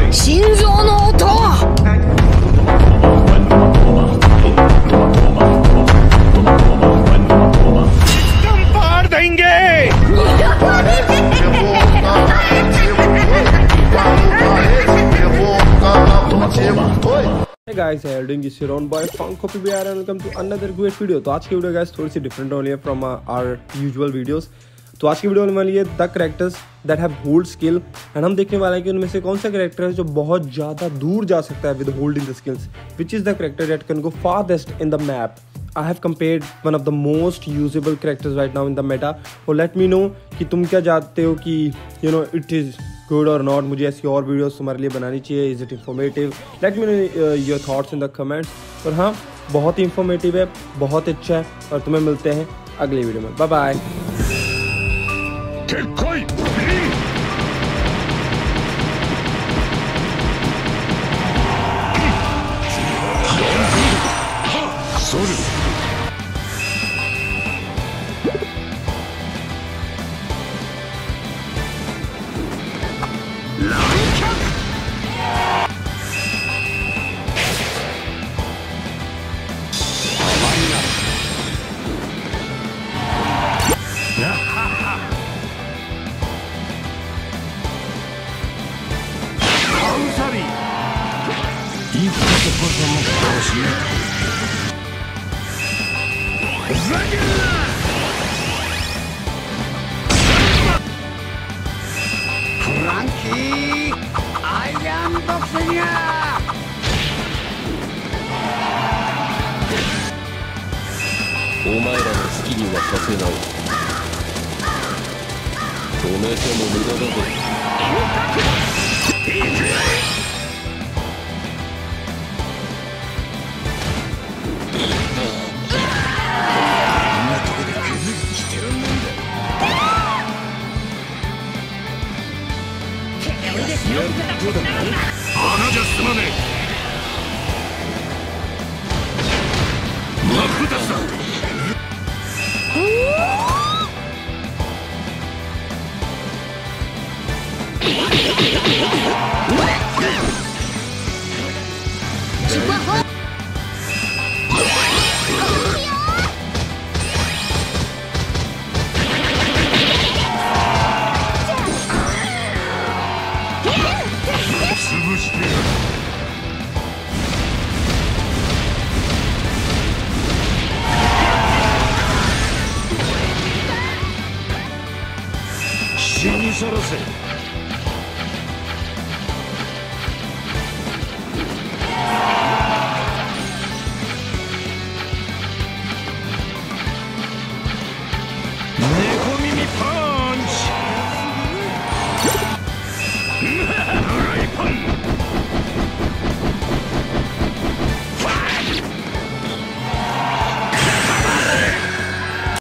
心臓の音。 फाड़ देंगे। Hey guys, I am doing this your own boy Funko PBR and welcome to another great video। तो आज की video guys थोड़ी सी डिफरेंट होनी है फ्रॉम आवर यूजुअल वीडियोस। तो आज की वीडियो होने वाली है the characters that have hold skill and हम देखने वाले हैं कि उनमें से कौन सा कैरेक्टर है जो बहुत ज़्यादा दूर जा सकता है with holding the skills, which is the character that can go farthest in the map. I have compared one of the most usable characters right now in the meta। और let me know कि तुम क्या जानते हो कि it is good or not। मुझे ऐसी और वीडियोस तुम्हारे लिए बनानी चाहिए। Is it informative? Let me know your thoughts in the comments। और हाँ, बहुत ही informative है, बहुत अच्छा है और तुम्हें मिलते हैं अगली वीडियो में। Bye bye. Frankie, I am the singer. お前らの好きにはさせない。止めても無駄だぞ。こんなとこで削りしてるんだ。穴じゃ済まねえ。真っ二つだ。潰してやる。死にさらせ。